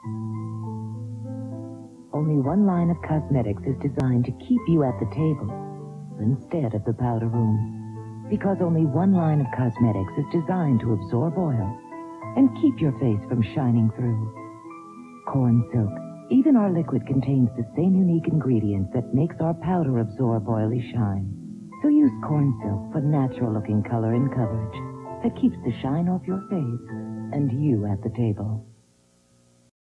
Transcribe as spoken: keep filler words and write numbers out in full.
Only one line of cosmetics is designed to keep you at the table instead of the powder room. Because only one line of cosmetics is designed to absorb oil and keep your face from shining through. Corn Silk. Even our liquid contains the same unique ingredients that makes our powder absorb oily shine. So use Corn Silk for natural-looking color and coverage that keeps the shine off your face and you at the table.